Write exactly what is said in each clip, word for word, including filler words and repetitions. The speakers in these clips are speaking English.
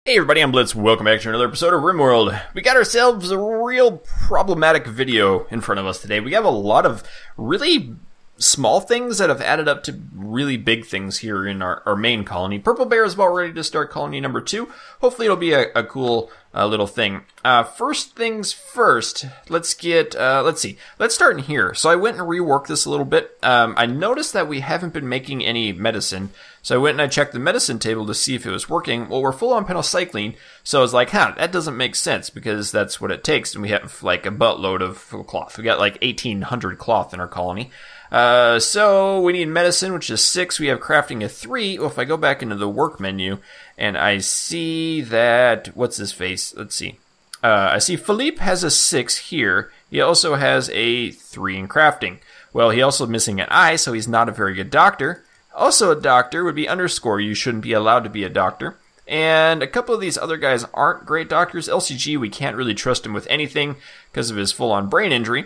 Hey everybody, I'm Blitz. Welcome back to another episode of RimWorld. We got ourselves a real problematic video in front of us today. We have a lot of really small things that have added up to really big things here in our, our main colony. Purple Bear is about ready to start colony number two. Hopefully it'll be a, a cool uh, little thing. Uh, first things first, let's get, uh, let's see, let's start in here. So I went and reworked this a little bit. Um, I noticed that we haven't been making any medicine. So I went and I checked the medicine table to see if it was working. Well, we're full on penicillin, so I was like, huh, that doesn't make sense because that's what it takes. And we have like a buttload of cloth. We got like eighteen hundred cloth in our colony. Uh, so we need medicine, which is six. We have crafting a three. Well, if I go back into the work menu and I see that, what's his face? Let's see. Uh, I see Philippe has a six here. He also has a three in crafting. Well, he also missing an eye, so he's not a very good doctor. Also a doctor would be underscore. You shouldn't be allowed to be a doctor. And a couple of these other guys aren't great doctors. L C G, we can't really trust him with anything because of his full-on brain injury.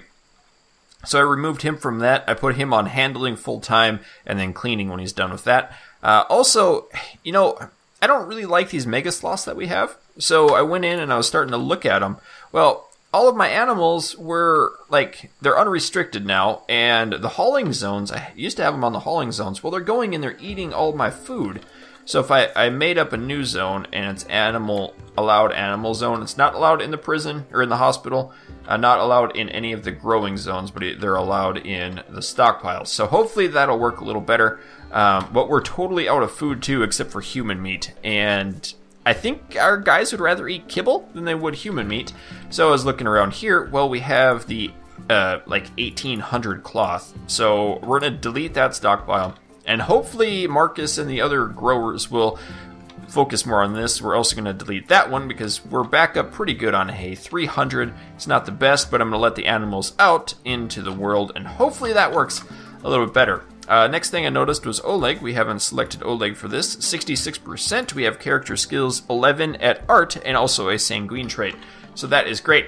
So I removed him from that. I put him on handling full-time and then cleaning when he's done with that. Uh, also, you know, I don't really like these mega sloths that we have. So I went in and I was starting to look at them. Well, all of my animals were, like, they're unrestricted now. And the hauling zones, I used to have them on the hauling zones. Well, they're going and they're eating all my food. So if I, I made up a new zone and it's animal, allowed animal zone, it's not allowed in the prison or in the hospital, uh, not allowed in any of the growing zones, but it, they're allowed in the stockpiles. So hopefully that'll work a little better. Um, but we're totally out of food too, except for human meat. And I think our guys would rather eat kibble than they would human meat. So I was looking around here. Well, we have the uh, like eighteen hundred cloth. So we're going to delete that stockpile. And hopefully Marcus and the other growers will focus more on this. We're also going to delete that one because we're back up pretty good on hay. three hundred. It's not the best, but I'm going to let the animals out into the world. And hopefully that works a little bit better. Uh, next thing I noticed was Oleg. We haven't selected Oleg for this. sixty-six percent. We have character skills eleven at art and also a sanguine trait. So that is great.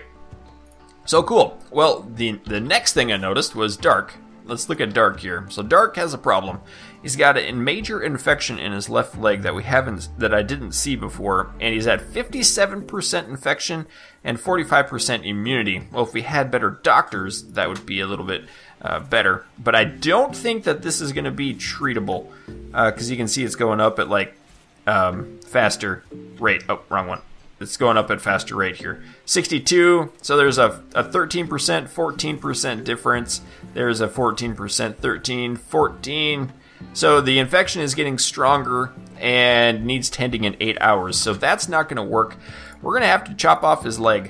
So cool. Well, the, the next thing I noticed was Dark. Let's look at Dark here. So Dark has a problem. He's got a major infection in his left leg that we haven't, that I didn't see before, and he's at fifty-seven percent infection and forty-five percent immunity. Well, if we had better doctors, that would be a little bit uh, better. But I don't think that this is going to be treatable, because uh, you can see it's going up at like um, faster rate. Oh, wrong one. It's going up at faster rate here. sixty-two, so there's a, a thirteen percent, fourteen percent difference. There's a fourteen percent, thirteen, fourteen. So the infection is getting stronger and needs tending in eight hours. So that's not going to work. We're going to have to chop off his leg.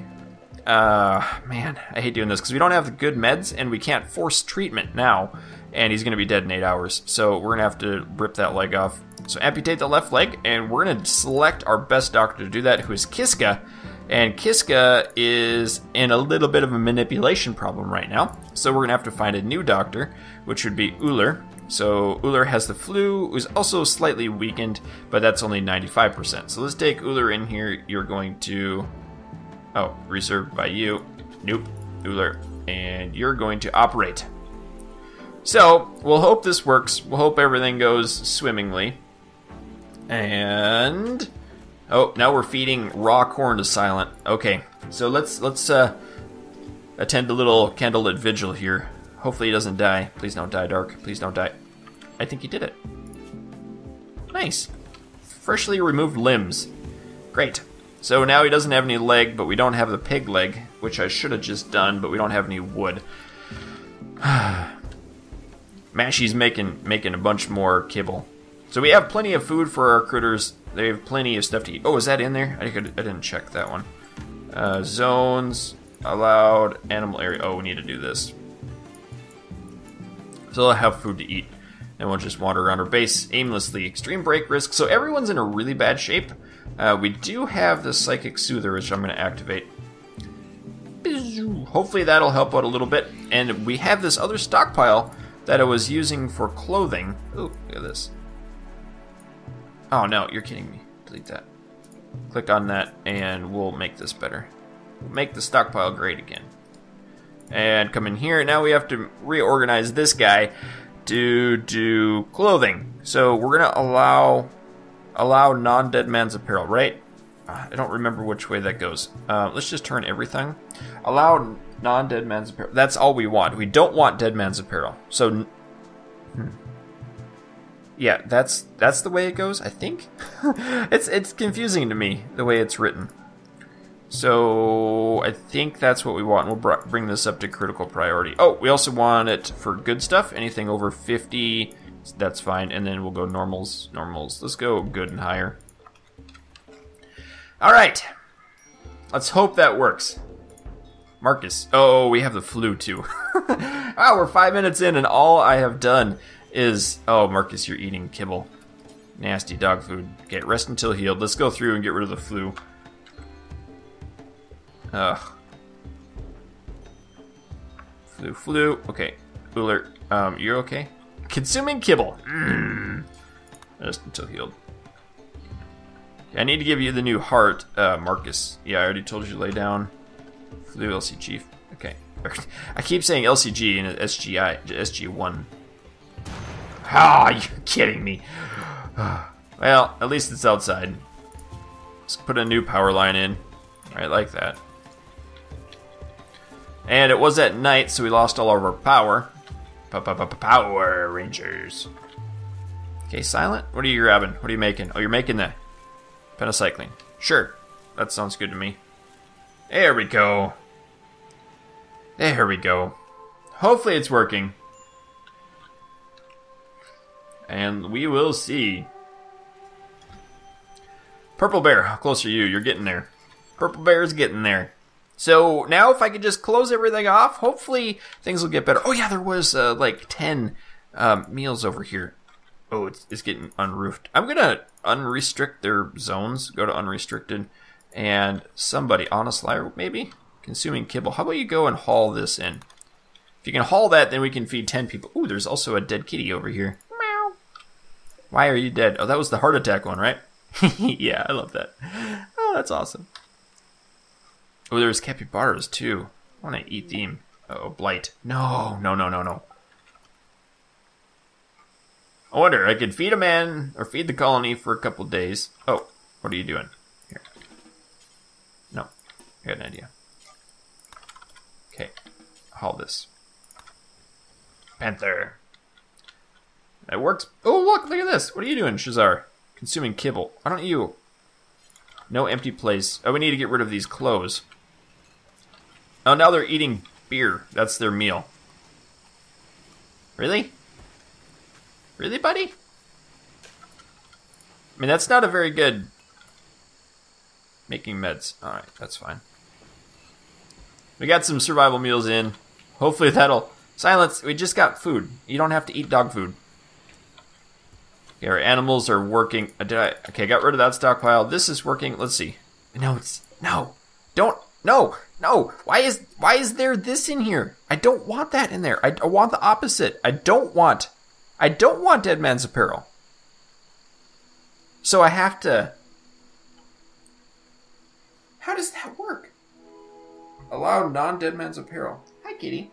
Uh, man, I hate doing this because we don't have the good meds and we can't force treatment now. And he's going to be dead in eight hours. So we're going to have to rip that leg off. So amputate the left leg, and we're going to select our best doctor to do that, who is Kiska. And Kiska is in a little bit of a manipulation problem right now. So we're going to have to find a new doctor, which would be Uller. So Uller has the flu, who's also slightly weakened, but that's only ninety-five percent. So let's take Uller in here. You're going to... Oh, reserved by you. Nope, Uller. And you're going to operate. So we'll hope this works. We'll hope everything goes swimmingly. And oh, now we're feeding raw corn to Silent. Okay, so let's let's uh, attend a little candlelit vigil here. Hopefully he doesn't die. Please don't die, Dark. Please don't die. I think he did it. Nice. Freshly removed limbs. Great. So now he doesn't have any leg, but we don't have the pig leg, which I should have just done, but we don't have any wood. Mashy's making making a bunch more kibble. So we have plenty of food for our critters. They have plenty of stuff to eat. Oh, is that in there? I, could, I didn't check that one. Uh, zones, allowed, animal area. Oh, we need to do this. So they'll have food to eat. And we'll just wander around our base aimlessly. Extreme break risk. So everyone's in a really bad shape. Uh, we do have the Psychic Soother, which I'm going to activate. Hopefully that'll help out a little bit. And we have this other stockpile that I was using for clothing. Ooh, look at this. Oh no, you're kidding me. Delete that. Click on that and we'll make this better. We'll make the stockpile great again. And come in here. Now we have to reorganize this guy to do clothing. So we're going to allow allow non-dead man's apparel, right? Uh, I don't remember which way that goes. Uh, let's just turn everything. Allow non-dead man's apparel. That's all we want. We don't want dead man's apparel. So, hmm. yeah, that's that's the way it goes. I think it's it's confusing to me the way it's written. So I think that's what we want. We'll br bring this up to critical priority. Oh, we also want it for good stuff. Anything over fifty, that's fine. And then we'll go normals, normals. Let's go good and higher. All right. Let's hope that works. Marcus. Oh, we have the flu too. Wow, we're five minutes in and all I have done is... Oh, Marcus, you're eating kibble. Nasty dog food. Okay, rest until healed. Let's go through and get rid of the flu. Ugh. Flu, flu. Okay. Uller, um, you're okay? Consuming kibble. Mm. Rest until healed. I need to give you the new heart, uh, Marcus. Yeah, I already told you to lay down. Flu, L C G. Okay. I keep saying L C G and S G I, S G one. Ah, you're kidding me. Well, at least it's outside. Let's put a new power line in. I like that. And it was at night, so we lost all of our power. Power Rangers. Okay, Silent, what are you grabbing? What are you making? Oh, you're making the pentacycline. Sure, that sounds good to me. There we go. There we go. Hopefully it's working. And we will see. Purple Bear, how close are you? You're getting there. Purple Bear is getting there. So now if I could just close everything off, hopefully things will get better. Oh yeah, there was uh, like ten um, meals over here. Oh, it's, it's getting unroofed. I'm going to unrestrict their zones. Go to unrestricted. And somebody, honest liar maybe? Consuming kibble. How about you go and haul this in? If you can haul that, then we can feed ten people. Ooh, there's also a dead kitty over here. Meow. Why are you dead? Oh, that was the heart attack one, right? Yeah, I love that. Oh, that's awesome. Oh, there's capybaras too. I want to eat them. Uh oh, blight. No, no, no, no, no. I wonder, I could feed a man or feed the colony for a couple days. Oh, what are you doing? Here. No, I got an idea. Okay, haul this. Panther. That works. Oh, look, look at this. What are you doing, Shazar? Consuming kibble. Why don't you? No empty place. Oh, we need to get rid of these clothes. Oh, now they're eating beer. That's their meal. Really? Really, buddy? I mean, that's not a very good... Making meds. Alright, that's fine. We got some survival meals in. Hopefully that'll... Silence, we just got food. You don't have to eat dog food. Okay, our animals are working. Uh, did I? Okay, got rid of that stockpile. This is working. Let's see. No, it's... No. Don't... No. No. Why is... Why is there this in here? I don't want that in there. I, I want the opposite. I don't want... I don't want Dead Man's Apparel. So I have to... How does that work? Allow non-Dead Man's Apparel. Hi, kitty.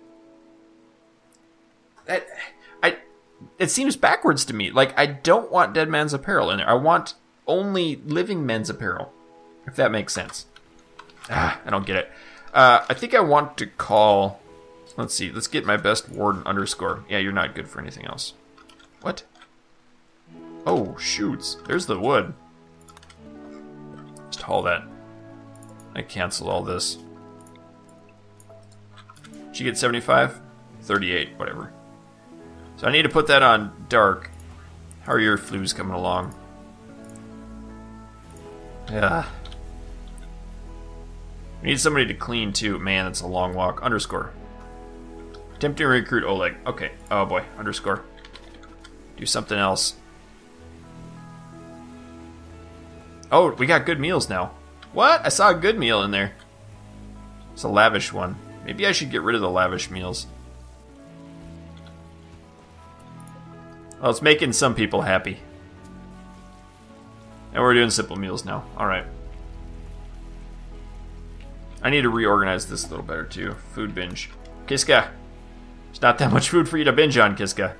That... I... It seems backwards to me. Like, I don't want Dead Man's Apparel in there. I want only living men's apparel. If that makes sense. Ah, I don't get it. Uh, I think I want to call... Let's see. Let's get my best warden underscore. Yeah, you're not good for anything else. What? Oh, shoots. There's the wood. Just haul that. I cancel all this. Did you get seventy-five? thirty-eight, whatever. So I need to put that on dark. How are your flus coming along? Yeah. We need somebody to clean too. Man, that's a long walk. Underscore. Attempting to recruit Oleg. Okay. Oh boy. Underscore. Do something else. Oh, we got good meals now. What? I saw a good meal in there. It's a lavish one. Maybe I should get rid of the lavish meals. Well, it's making some people happy. And we're doing simple meals now. Alright. I need to reorganize this a little better too. Food binge. Kiska. There's not that much food for you to binge on, Kiska.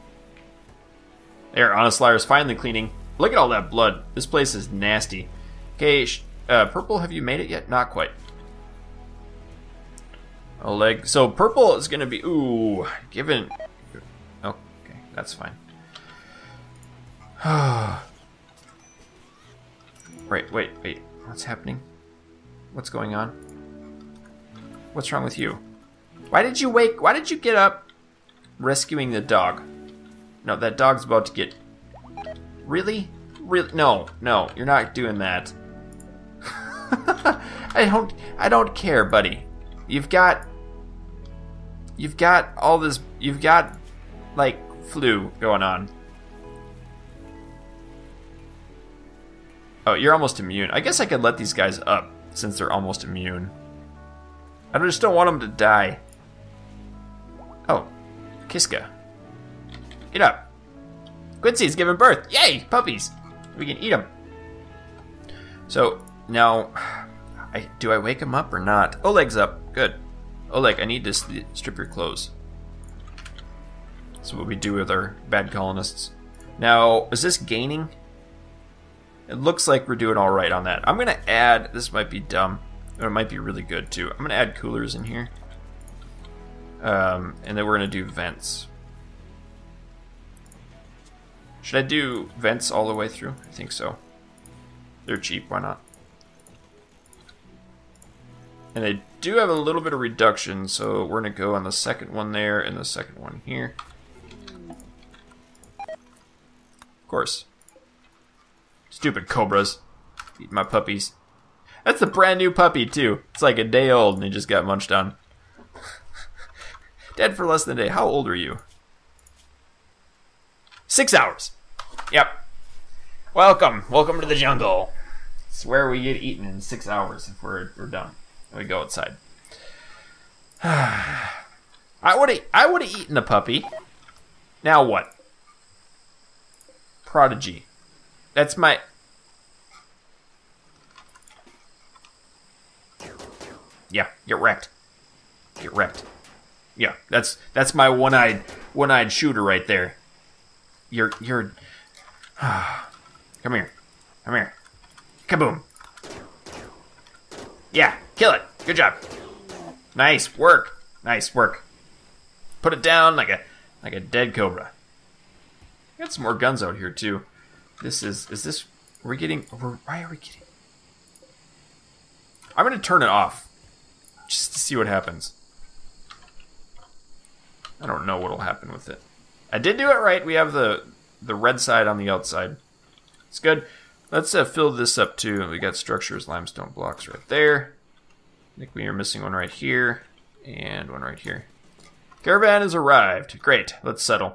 There, Honest Liar's finally cleaning. Look at all that blood. This place is nasty. Okay, uh, purple, have you made it yet? Not quite. Oleg. So purple is going to be... Ooh, given... Okay, that's fine. Wait, wait, wait. What's happening? What's going on? What's wrong with you? Why did you wake... Why did you get up rescuing the dog? No, that dog's about to get... Really? Really? No, no, you're not doing that. I don't... I don't care, buddy. You've got... You've got all this... You've got, like, flu going on. Oh, you're almost immune. I guess I could let these guys up, since they're almost immune. I just don't want them to die. Oh, Kiska. Get up. Quincy's giving birth. Yay, puppies. We can eat them. So, now, I, do I wake him up or not? Oleg's up. Good. Oleg, I need to strip your clothes. That's what we do with our bad colonists. Now, is this gaining? It looks like we're doing all right on that. I'm going to add, this might be dumb, or it might be really good too. I'm going to add coolers in here. Um, and then we're going to do vents. Should I do vents all the way through? I think so. They're cheap, why not? And they do have a little bit of reduction, so we're going to go on the second one there and the second one here. Of course. Stupid cobras. Eat my puppies. That's a brand new puppy, too. It's like a day old and he just got munched on. Dead for less than a day. How old are you? Six hours. Yep. Welcome. Welcome to the jungle. It's where we get eaten in six hours if we're, we're done. We go outside. I would have I would have eaten a puppy. Now what? Prodigy. That's my... Yeah, get wrecked. Get wrecked. Yeah, that's that's my one-eyed one-eyed shooter right there. You're you're Come here. Come here. Kaboom. Yeah, kill it. Good job. Nice work. Nice work. Put it down like a like a dead cobra. Got some more guns out here too. This is is this are we getting why are we getting I'm gonna turn it off. Just to see what happens. I don't know what'll happen with it. I did do it right. We have the the red side on the outside. It's good. Let's uh, fill this up too. We got structures, limestone blocks right there. I think we are missing one right here and one right here. Caravan has arrived. Great. Let's settle.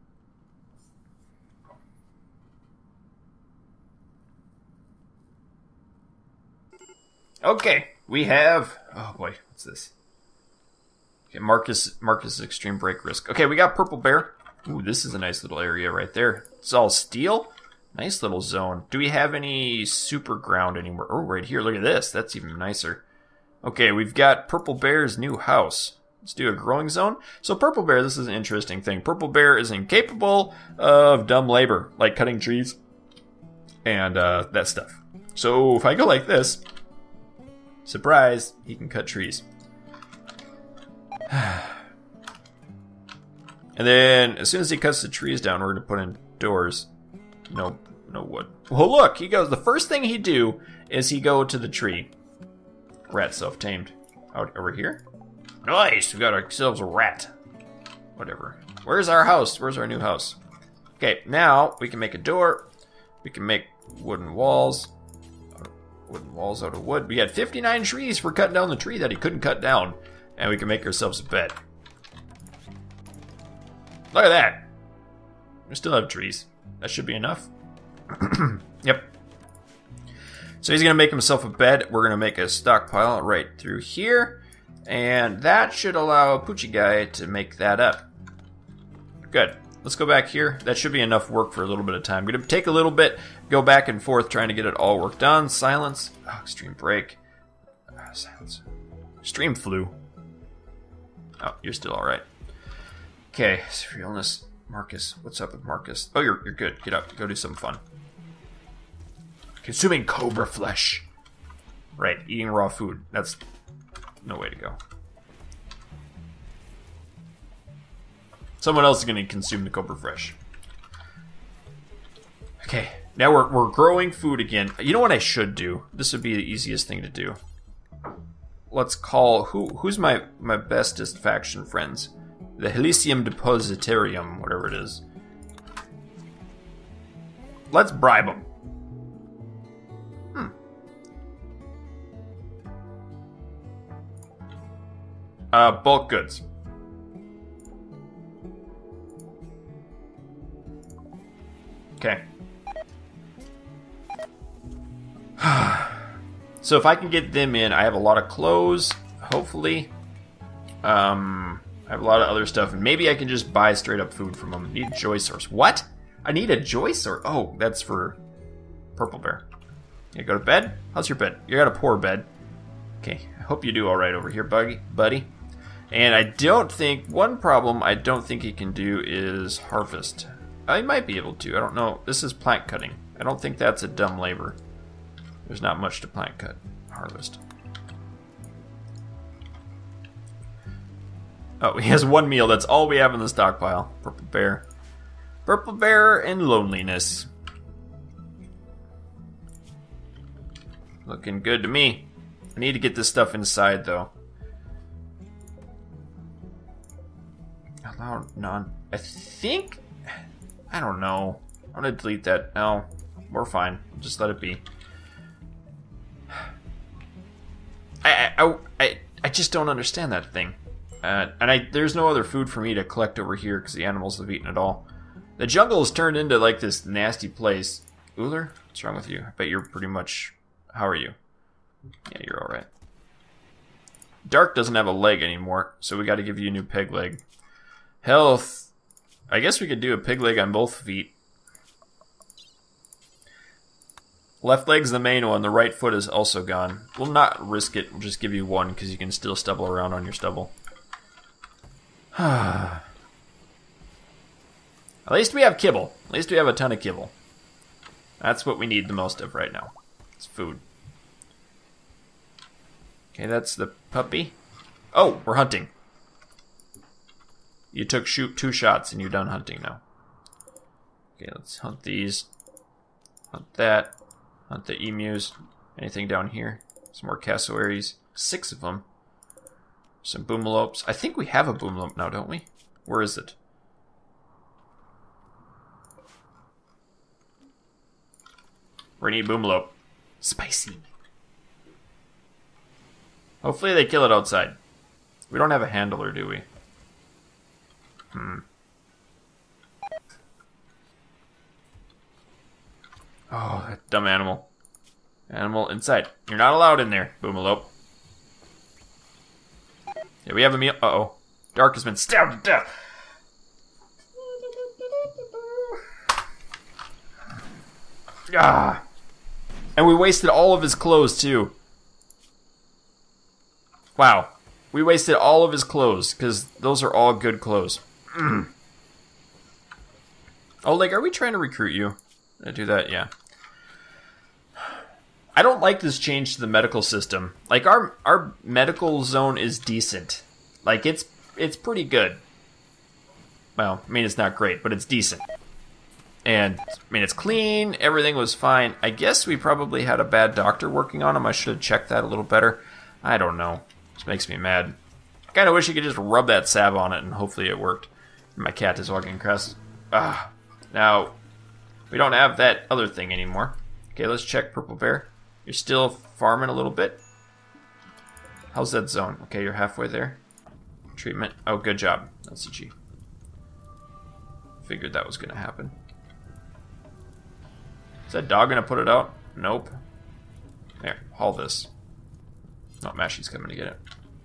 Okay, we have... Oh boy, what's this? Okay, Marcus, Marcus Extreme Break Risk. Okay, we got Purple Bear. Ooh, this is a nice little area right there. It's all steel. Nice little zone. Do we have any super ground anywhere? Oh, right here. Look at this. That's even nicer. Okay, we've got Purple Bear's new house. Let's do a growing zone. So Purple Bear, this is an interesting thing. Purple Bear is incapable of dumb labor, like cutting trees and uh, that stuff. So if I go like this, surprise, he can cut trees. And then as soon as he cuts the trees down, we're going to put in doors. No, no wood. Well, look, he goes. The first thing he do is he go to the tree. Rat self-tamed. Out over here. Nice, we got ourselves a rat. Whatever. Where's our house? Where's our new house? Okay, now we can make a door. We can make wooden walls. Wooden walls out of wood. We had fifty-nine trees for cutting down the tree that he couldn't cut down. And we can make ourselves a bed. Look at that. We still have trees. That should be enough. Yep. So he's going to make himself a bed. We're going to make a stockpile right through here. And that should allow Poochie Guy to make that up. Good. Let's go back here. That should be enough work for a little bit of time. I'm going to take a little bit, go back and forth trying to get it all worked on. Silence. Oh, extreme break. Oh, silence. Extreme flu. Oh, you're still alright. Okay, realness. Marcus, what's up with Marcus? Oh, you're you're good. Get up. Go do something fun. Consuming cobra flesh. Right, eating raw food. That's no way to go. Someone else is going to consume the cobra flesh. Okay, now we're, we're growing food again. You know what I should do? This would be the easiest thing to do. Let's call... Who Who's my, my bestest faction friends? The Helicium Depositarium, whatever it is. Let's bribe them. Hmm. Uh, bulk goods. Okay. So if I can get them in, I have a lot of clothes, hopefully. Um, I have a lot of other stuff, and maybe I can just buy straight up food from them. Need a joy source. What? I need a joy source? Oh, that's for Purple Bear. You go to bed? How's your bed? You got a poor bed. Okay, I hope you do all right over here, buggy, buddy. And I don't think, one problem I don't think he can do is harvest. I might be able to, I don't know. This is plant cutting. I don't think that's a dumb labor. There's not much to plant cut, harvest. Oh, he has one meal. That's all we have in the stockpile. Purple Bear. Purple Bear and loneliness. Looking good to me. I need to get this stuff inside, though. Allow none. I think... I don't know. I'm going to delete that. No, we're fine. Just let it be. I, I, I, I just don't understand that thing. Uh, and I there's no other food for me to collect over here because the animals have eaten it all. The jungle has turned into like this nasty place. Uller, what's wrong with you? I bet you're pretty much... How are you? Yeah, you're alright. Dark doesn't have a leg anymore, so we got to give you a new peg leg. Health. I guess we could do a pig leg on both feet. Left leg's the main one. The right foot is also gone. We'll not risk it. We'll just give you one because you can still stubble around on your stubble. At least we have kibble. At least we have a ton of kibble. That's what we need the most of right now. It's food. Okay, that's the puppy. Oh, we're hunting. You took shoot two shots and you're done hunting now. Okay, let's hunt these. Hunt that. Hunt the emus. Anything down here? Some more cassowaries. Six of them. Some boomalopes. I think we have a boomalope now, don't we? Where is it? We need boomalope. Spicy. Hopefully they kill it outside. We don't have a handler, do we? Hmm. Oh, that dumb animal. Animal inside. You're not allowed in there, boomalope. Yeah, we have a meal. Uh-oh. Dark has been stabbed to death. Ah. And we wasted all of his clothes, too. Wow. We wasted all of his clothes, because those are all good clothes. Mm. Oh, like, are we trying to recruit you? Did I do that? Yeah. I don't like this change to the medical system. Like, our our medical zone is decent. Like, it's it's pretty good. Well, I mean, it's not great, but it's decent. And, I mean, it's clean. Everything was fine. I guess we probably had a bad doctor working on him. I should have checked that a little better. I don't know. This makes me mad. I kind of wish you could just rub that salve on it and hopefully it worked. My cat is walking across. Ah. Now, we don't have that other thing anymore. Okay, let's check Purple Bear. You're still farming a little bit. How's that zone? Okay, you're halfway there. Treatment. Oh, good job. That's a G. Figured that was going to happen. Is that dog going to put it out? Nope. There, haul this. Oh, Mashy's coming to get it.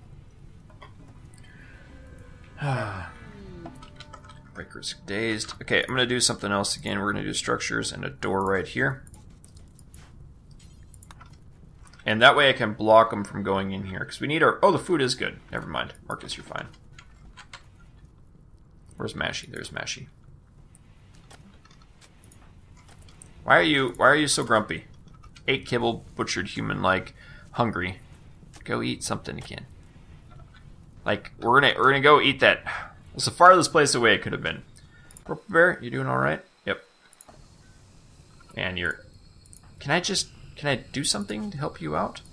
Breaker's dazed. Okay, I'm going to do something else again. We're going to do structures and a door right here. And that way I can block them from going in here. Because we need our... Oh, the food is good. Never mind. Marcus, you're fine. Where's Mashy? There's Mashy. Why are you... Why are you so grumpy? Ate kibble, butchered human like, hungry. Go eat something again. Like, we're gonna we're gonna go eat that. It's the farthest place away it could have been. Purple bear, you doing alright? Yep. And you're... Can I just... Can I do something to help you out?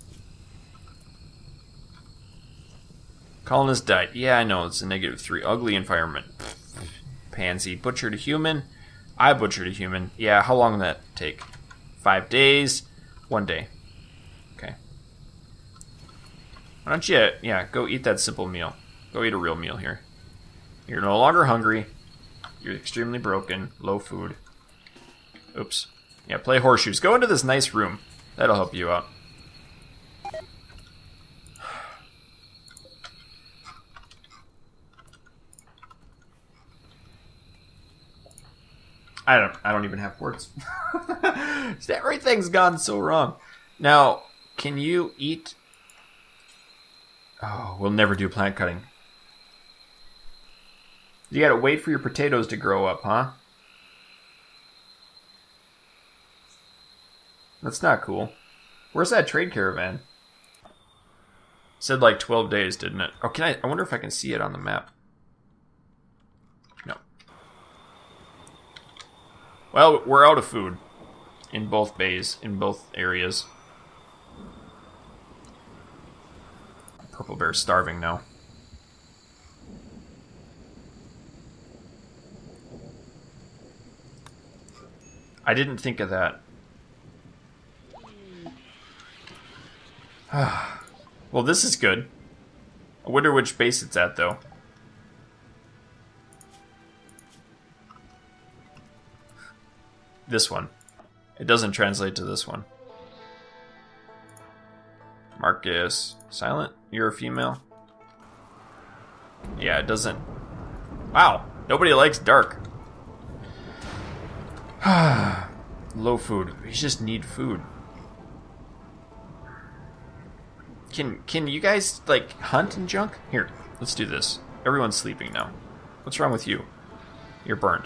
Colonist died. Yeah, I know, it's a negative three. Ugly environment. Pansy. Butchered a human. I butchered a human. Yeah, how long did that take? Five days. One day. Okay. Why don't you, yeah, go eat that simple meal. Go eat a real meal here. You're no longer hungry. You're extremely broken. Low food. Oops. Yeah, play horseshoes. Go into this nice room. That'll help you out. I don't I don't even have words. Everything's gone so wrong. Now, can you eat... Oh, we'll never do plant cutting. You gotta wait for your potatoes to grow up, huh? That's not cool. Where's that trade caravan? Said like twelve days, didn't it? Oh, can I... I wonder if I can see it on the map. No. Well, we're out of food. In both bays. In both areas. Purple bear's starving now. I didn't think of that. Well, this is good. I wonder which base it's at, though. This one. It doesn't translate to this one. Marcus. Silent? You're a female? Yeah, it doesn't... Wow. Nobody likes dark. Low food. We just need food. Can can you guys, like, hunt and junk? Here, let's do this. Everyone's sleeping now. What's wrong with you? You're burnt.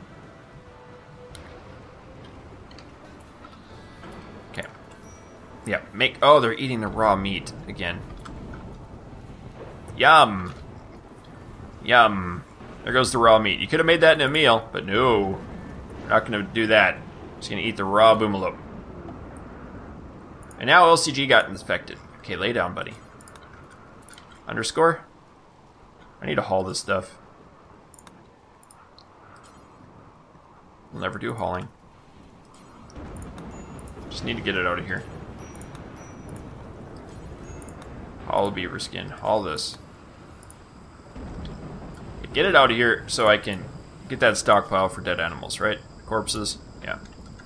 Okay. Yeah, make... Oh, they're eating the raw meat again. Yum! Yum. There goes the raw meat. You could have made that in a meal, but no. We're not going to do that. Just going to eat the raw boomalope. And now L C G got infected. Okay, lay down, buddy. Underscore? I need to haul this stuff. We'll never do hauling. Just need to get it out of here. Haul beaver skin. Haul this. Get it out of here so I can get that stockpile for dead animals, right? Corpses? Yeah.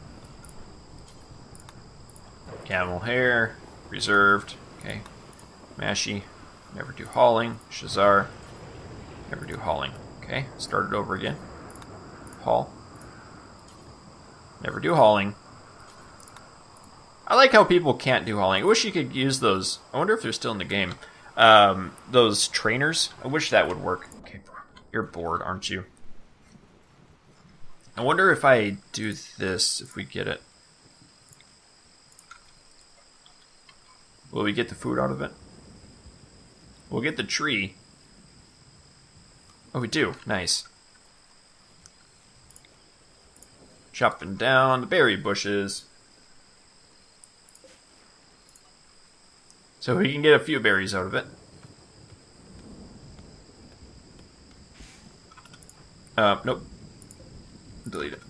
Camel hair. Reserved. Okay. Mashy. Never do hauling. Shazar. Never do hauling. Okay. Start it over again. Haul. Never do hauling. I like how people can't do hauling. I wish you could use those. I wonder if they're still in the game. Um, those trainers. I wish that would work. Okay. You're bored, aren't you? I wonder if I do this, if we get it. Will we get the food out of it? We'll get the tree. Oh, we do. Nice. Chopping down the berry bushes. So we can get a few berries out of it. Uh, nope. Delete it.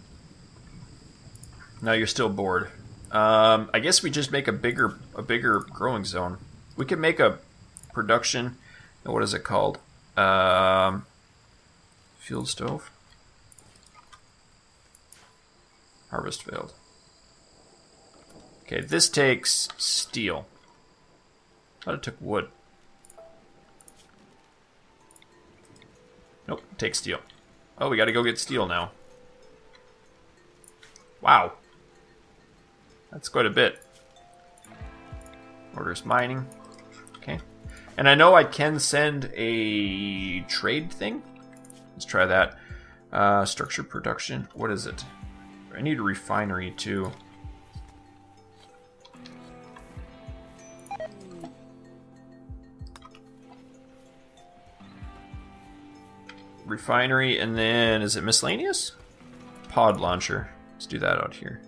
Now you're still bored. Um, I guess we just make a bigger, a bigger growing zone. We could make a production. What is it called? Um, field stove. Harvest failed. Okay, this takes steel. I thought it took wood. Nope, it takes steel. Oh, we gotta go get steel now. Wow. That's quite a bit. Orders mining. Okay. And I know I can send a trade thing. Let's try that. Uh, structured production. What is it? I need a refinery too. refinery, and then is it miscellaneous? Pod launcher. Let's do that out here.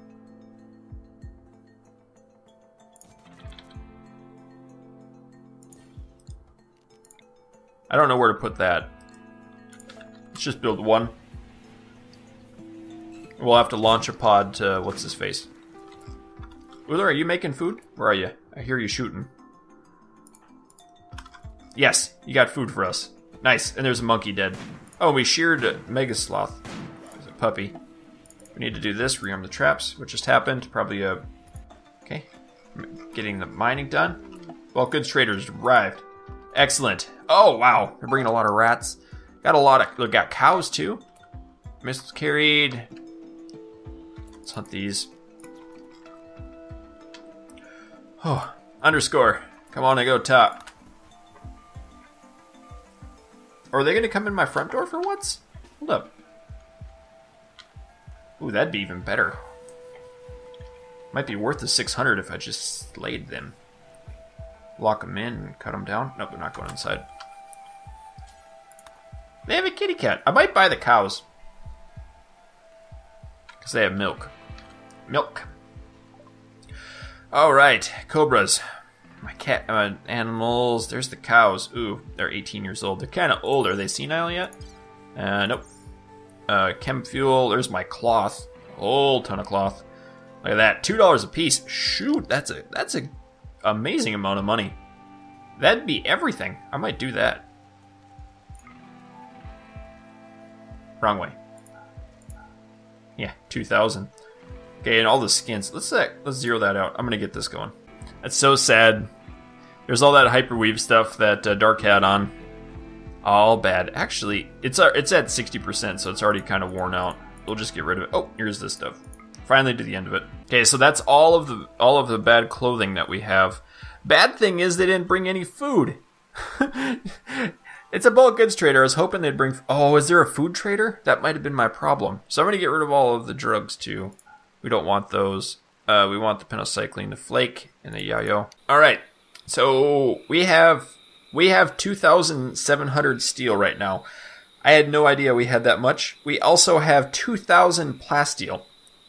I don't know where to put that. Let's just build one. We'll have to launch a pod to what's his face. Uller, are you making food? Where are you? I hear you shooting. Yes, you got food for us. Nice, and there's a monkey dead. Oh, we sheared a mega sloth. There's a puppy. We need to do this, rearm the traps, which just happened. Probably a... Okay. Getting the mining done. Well, goods traders arrived. Excellent. Oh, wow. They're bringing a lot of rats. Got a lot of... Look, got cows, too. Miscarried. Let's hunt these. Oh, underscore. Come on and go top. Are they going to come in my front door for once? Hold up. Ooh, that'd be even better. Might be worth the six hundred if I just slayed them. Lock them in and cut them down. Nope, they're not going inside. They have a kitty cat. I might buy the cows. Because they have milk. Milk. Alright, cobras. My cat, uh, animals. There's the cows. Ooh, they're eighteen years old. They're kind of old. Are they senile yet? Uh, nope. Uh, chem fuel. There's my cloth. A whole ton of cloth. Look at that. two dollars a piece. Shoot, that's a that's a amazing amount of money. That'd be everything. I might do that. Wrong way. Yeah, two thousand. Okay, and all the skins. Let's uh, let's zero that out. I'm gonna get this going. That's so sad. There's all that hyperweave stuff that uh, Dark had on. All bad. Actually, it's uh, it's at sixty percent, so it's already kind of worn out. We'll just get rid of it. Oh, here's this stuff. Finally to the end of it. Okay, so that's all of the all of the bad clothing that we have. Bad thing is they didn't bring any food. It's a bulk goods trader. I was hoping they'd bring... Oh, is there a food trader? That might have been my problem. So I'm going to get rid of all of the drugs, too. We don't want those. Uh, we want the penocycline, the flake, and the yayo. All right. So we have we have two thousand seven hundred steel right now. I had no idea we had that much. We also have two thousand plasteel.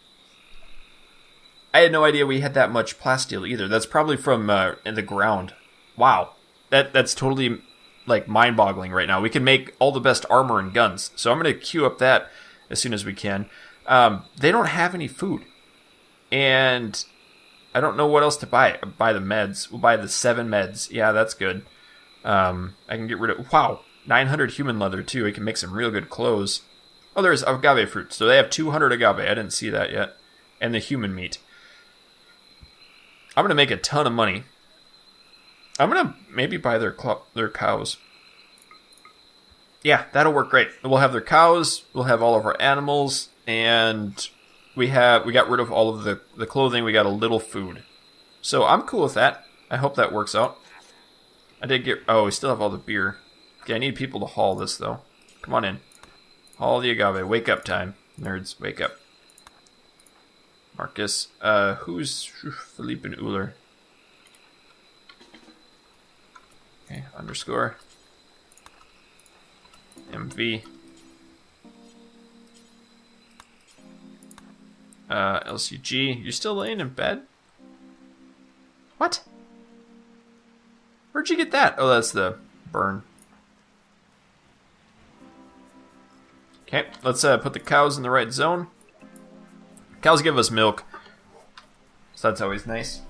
I had no idea we had that much plasteel either. That's probably from uh, in the ground. Wow. That That's totally... like mind-boggling right now. We can make all the best armor and guns. So I'm going to queue up that as soon as we can. Um, they don't have any food. And I don't know what else to buy. Buy the meds. We'll buy the seven meds. Yeah, that's good. Um, I can get rid of... Wow. nine hundred human leather, too. We can make some real good clothes. Oh, there's agave fruit. So they have two hundred agave. I didn't see that yet. And the human meat. I'm going to make a ton of money. I'm going to maybe buy their cl- their cows. Yeah, that'll work great. We'll have their cows, we'll have all of our animals, and we have we got rid of all of the, the clothing, we got a little food. So I'm cool with that. I hope that works out. I did get... Oh, we still have all the beer. Okay, I need people to haul this, though. Come on in. Haul the agave. Wake up time. Nerds, wake up. Marcus. Uh, who's Philippe and Uller? Okay, underscore. M V. Uh, L C G. You still laying in bed? What? Where'd you get that? Oh, that's the burn. Okay, let's uh, put the cows in the right zone. Cows give us milk, so that's always nice.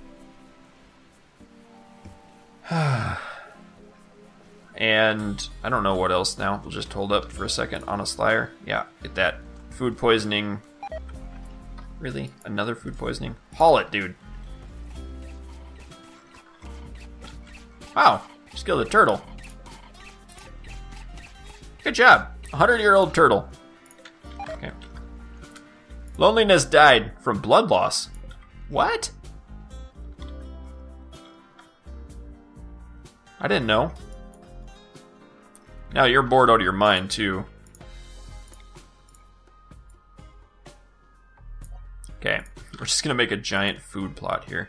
And I don't know what else now. We'll just hold up for a second on a slyer. Yeah, get that. Food poisoning. Really? Another food poisoning? Haul it, dude. Wow, just killed a turtle. Good job. A hundred-year-old turtle. Okay. Loneliness died from blood loss. What? I didn't know. Now you're bored out of your mind, too. Okay, we're just gonna make a giant food plot here.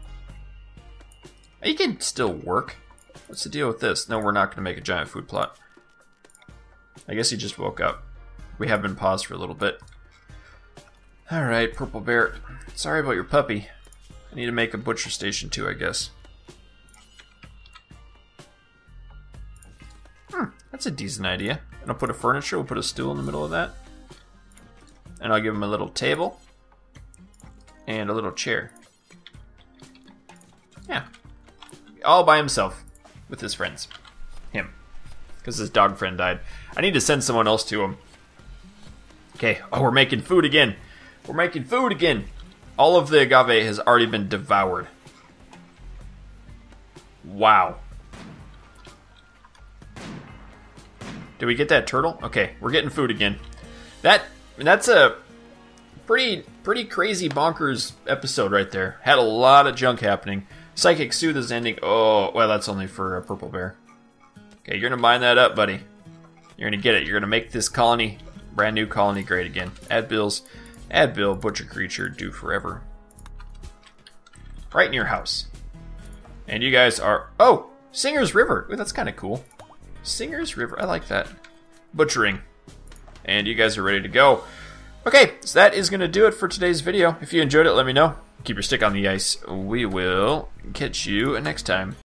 You can still work. What's the deal with this? No, we're not gonna make a giant food plot. I guess he just woke up. We have been paused for a little bit. Alright, Purple Bear. Sorry about your puppy. I need to make a butcher station too, I guess. Hmm, that's a decent idea. And I'll put a furniture, we'll put a stool in the middle of that. And I'll give him a little table. And a little chair. Yeah. All by himself. With his friends. Him. Because his dog friend died. I need to send someone else to him. Okay. Oh, we're making food again. We're making food again. All of the agave has already been devoured. Wow. Did we get that turtle? Okay, we're getting food again. That that's a pretty pretty crazy bonkers episode right there. Had a lot of junk happening. Psychic Soothe is ending. Oh, well, that's only for a Purple Bear. Okay, you're gonna mine that up, buddy. You're gonna get it. You're gonna make this colony, brand new colony, great again. Add bills. Add bill, butcher creature, do forever. Right in your house. And you guys are... Oh! Singer's River! Ooh, that's kind of cool. Singer's River, I like that. Butchering. And you guys are ready to go. Okay, so that is going to do it for today's video. If you enjoyed it, let me know. Keep your stick on the ice. We will catch you next time.